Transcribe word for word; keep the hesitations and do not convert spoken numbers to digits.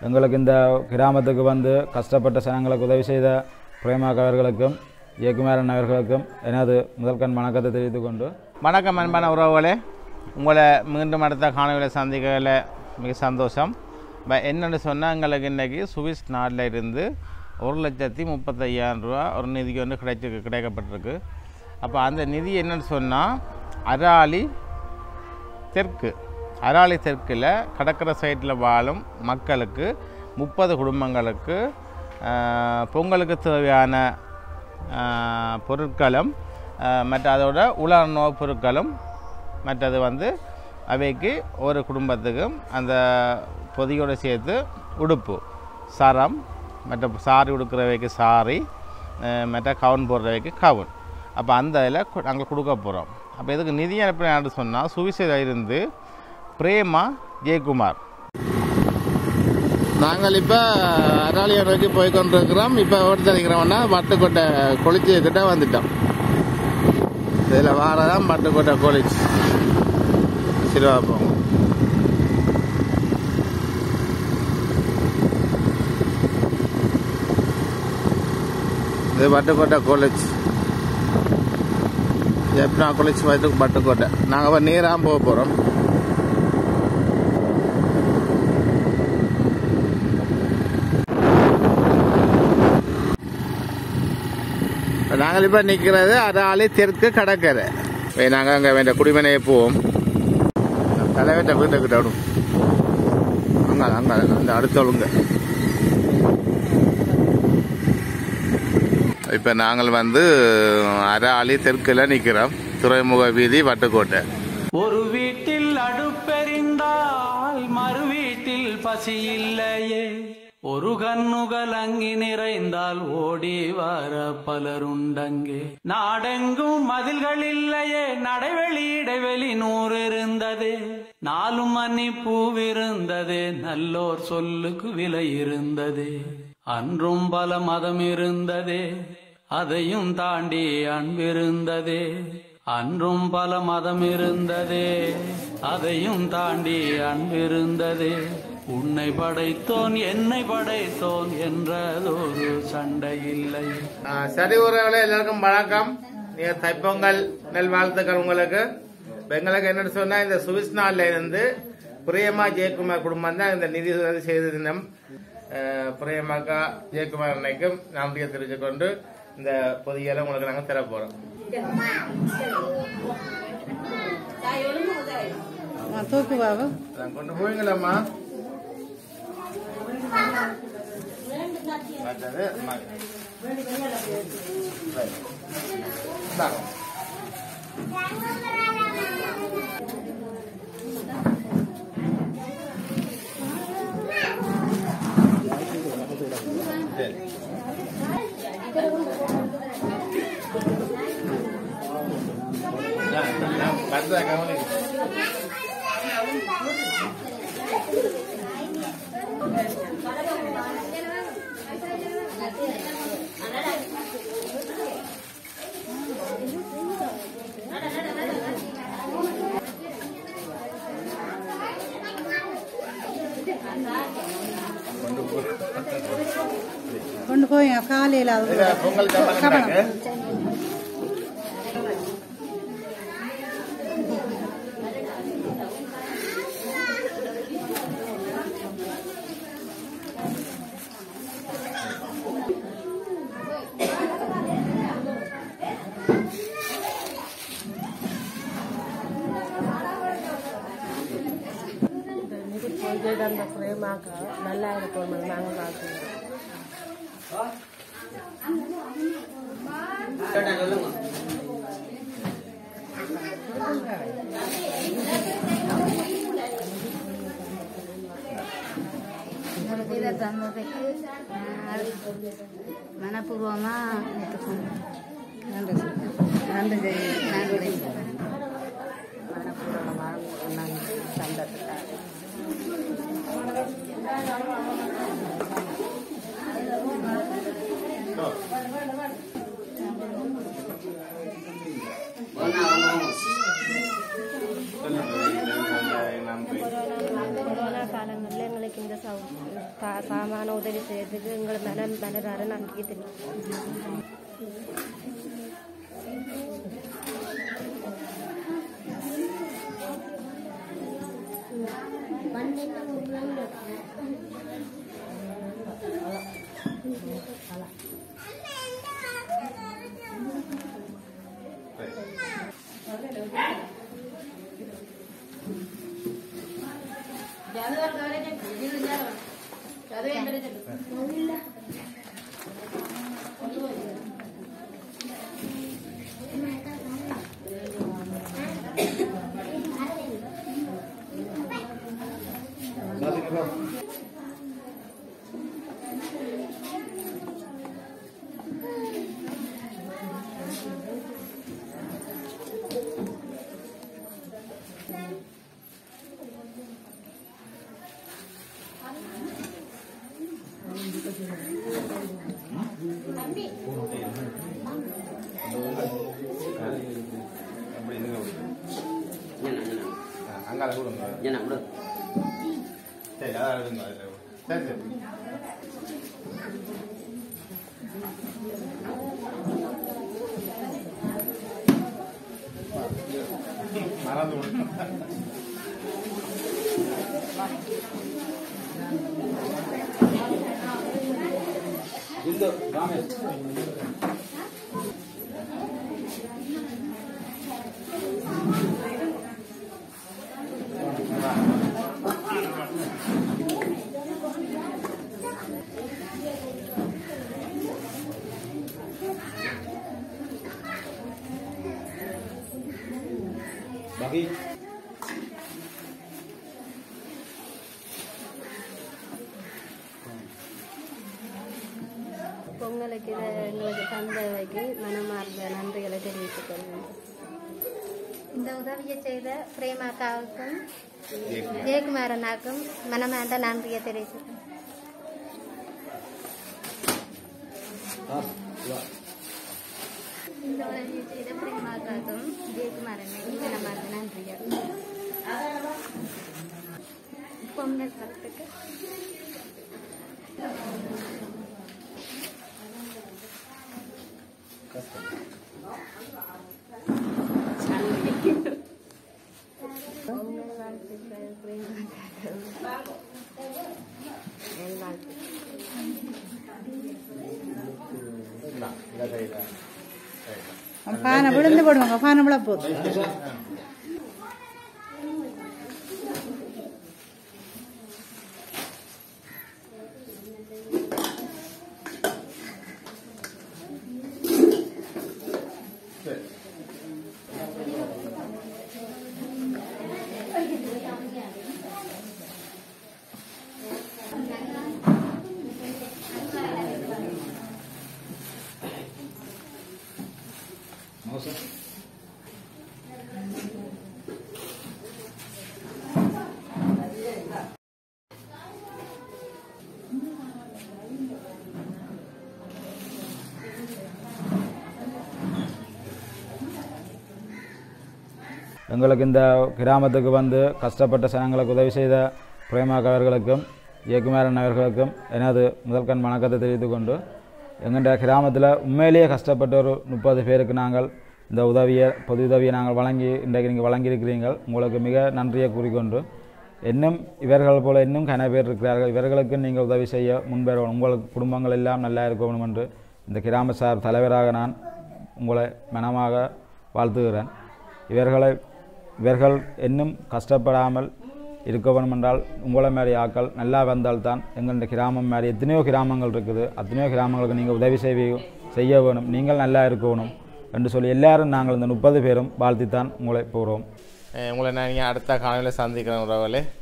எங்களுக்கு இந்த கிராமத்துக்கு வந்து கஷ்டப்பட்ட சனங்களுக்கு உதவி செய்த பிரேமாக் அவர்களுக்கும் ஜெயக்குமாரன் அவர்களுக்கும் எனது முதல்கண் வணக்கத்தை தெரிவித்துக் கொண்டு வணக்கம் அன்பான உறவுகளே, உங்களை மீண்டும் அடுத்த காணொலியில் சந்திக்கல மிக சந்தோஷம். என்னென்னு சொன்னால், எங்களுக்கு இன்றைக்கி சுவிஸ் நாட்டில் இருந்து ஒரு லட்சத்தி முப்பத்தையாயிரம் ரூபா ஒரு நிதிக்கு வந்து கிடைச்சி கிடைக்கப்பட்டிருக்கு. அப்போ அந்த நிதி என்னென்னு சொன்னால், அராலி தெற்கு அராலி தெற்கில் கடற்கரை சைட்டில் வாழும் மக்களுக்கு முப்பது குடும்பங்களுக்கு பொங்கலுக்கு தேவையான பொருட்களும் மற்ற அதோட உலர்நோய் பொருட்களும் மற்றது வந்து அவைக்கு ஒரு குடும்பத்துக்கும் அந்த பொதியோடு சேர்த்து உடுப்பு சரம் மற்ற சாரி உடுக்கிறவைக்கு சாரி மற்ற கவுன் போடுறவைக்கு கவுன். அப்போ அந்த இதில் நாங்கள் கொடுக்க போகிறோம். அப்போ இதுக்கு நிதி அனுப்பினான்னு சொன்னால், சுவிஸில் இருந்து பிரேமா ஜெயக்குமார். நாங்கள் இப்போ அராலியை நோக்கி போய் கொண்டிருக்கிறோம். இப்போ ஓடுத்தடிக்கிறோம்னா பட்டுக்கோட்டை கொளிச்சிக்கிட்ட வந்துட்டோம். இதில் வாரதான் பட்டுக்கோட்டை கொளிச்சி சிறுவாப்போம். இது பட்டுக்கோட்டை காலேஜ் ஜெஃப்னா காலேஜ் போயிட்டு பட்டுக்கோட்டை. நாங்கள் இப்போ நேராக போக போகிறோம். நாங்கள் இப்போ நிற்கிறது அராலி தெற்கு கடற்கரை. நாங்கள் அங்கே வேண்ட குடிமனையை போவோம். தலைவர்கிட்ட வீட்டுக்கிட்ட விடும் அங்கே அங்கே அந்த அடுத்தவங்க. இப்போ நாங்கள் வந்து அராலி தெற்கில் நிற்கிறோம். துறைமுக வீதி வட்டுக்கோட்டை. ஒரு வீட்டில் அடுப்பெறிந்தால் மறு வீட்டில் பசி இல்லையே, ஒரு கண்ணுகள் அங்கி நிறைந்தால் ஓடி வர பலருண்டங்கே. நாடெங்கும் மதில்கள் இல்லையே, நடைவெளி இடைவெளி நூறு இருந்ததே, நாலும் மணி பூவிருந்ததே, நல்லோர் சொல்லுக்கு விலை இருந்ததே. அன்றும் பல மதம் இருந்ததே, அதையும் தாண்டி அன்பிருந்ததே. அன்றும் பல மதம் இருந்ததே, அதையும் தாண்டி அன்பிருந்ததே. உன்னை படைத்தோன் என்னை படைத்தோன் என்றதொரு சண்டை இல்லை. சரி உறவுகளே, எல்லாருக்கும் வணக்கம். நீங்க தைப்பொங்கல் நெல் வாழ்த்துக்கள் உங்களுக்கு. எங்களுக்கு என்னன்னு சொன்னா, இந்த சுவிஸ் நாள்ல இருந்து பிரேமா ஜெயக்குமார் குடும்பம் தான் இந்த நிதி உதவி செய்த தினம். பிரேமாக்கா ஜெயக்குமார் அன்னைக்கும் நன்றியை தெரிவித்துக் கொண்டு இந்த பொதியலை உங்களுக்கு நாங்கள் தர போறோம். கொண்டு போவீங்களாம்மா? கொண்டு போய் காலையில் பொங்கல் பிரேமாக்கா நல்லா இருக்கும். நாங்கள் பார்க்கணும். இதை தந்ததுக்கு மனப்பூர்வமாக நன்றி நன்றி நன்றி மனப்பூர்வமாக நன்றி தந்ததுக்காக. கொரோனா காலங்களில் எங்களுக்கு இந்த உதவி செய்யறதுக்கு எங்களை மன மனதார நம்பிக்கை தெரியும். பொங்கலுக்கு இதை எங்களுக்கு தந்தவைக்கு மனமார்ந்த நன்றிகளை தெரிவித்துக் கொள்கிறேன். இந்த உதவியை செய்த பிரேமாக்காவுக்கும் ஜெயக்குமாரனாக்கும் மனமார்ந்த நன்றியை தெரிவித்துக் இந்த உதவியை செய்த பிரேமாக்காவுக்கும் ஜெயக்குமாரனுக்கும் மனமார்ந்த நன்றிகள். பொங்கல் படத்துக்கு பானை விழுந்து போடுவாங்க, பானை விழ போகுது. எங்களுக்கு இந்த கிராமத்துக்கு வந்து கஷ்டப்பட்ட சனங்களுக்கு உதவி செய்த பிரேமாக் அவர்களுக்கும் இயக்குமேரன் அவர்களுக்கும் எனது முதல்கண் வணக்கத்தை தெரிவித்து கொண்டு எங்கள்ட கிராமத்தில் உண்மையிலேயே கஷ்டப்பட்ட ஒரு முப்பது பேருக்கு நாங்கள் இந்த உதவியை பொது உதவியை நாங்கள் வழங்கி இன்றைக்கு நீங்கள் வழங்கியிருக்கிறீர்கள். உங்களுக்கு மிக நன்றியை கூறிக்கொண்டு இன்னும் இவர்கள் போல இன்னும் கன பேர் இருக்கிறார்கள். இவர்களுக்கு நீங்கள் உதவி செய்ய முன்வரணும். உங்களுக்கு குடும்பங்கள் எல்லாம் நல்லா இருக்கணும் என்று இந்த கிராம சார் தலைவராக நான் உங்களை மனமாக வாழ்த்துகிறேன். இவர்களை இவர்கள் இன்னும் கஷ்டப்படாமல் இருக்க வேணும் என்றால் உங்களை மாதிரி ஆக்கள் நல்லா வந்தால்தான் எங்களுடைய கிராமம் மாதிரி எத்தனையோ கிராமங்கள் இருக்குது. அத்தனையோ கிராமங்களுக்கு நீங்கள் உதவி செய்ய செய்ய வேணும். நீங்கள் நல்லா இருக்கணும் என்று சொல்லி எல்லாரும் நாங்கள் இந்த முப்பது பேரும் வாழ்த்தித்தான் உங்களை போகிறோம். உங்களை நான் அடுத்த காலையில் சந்திக்கிறேன் உறவுகளே.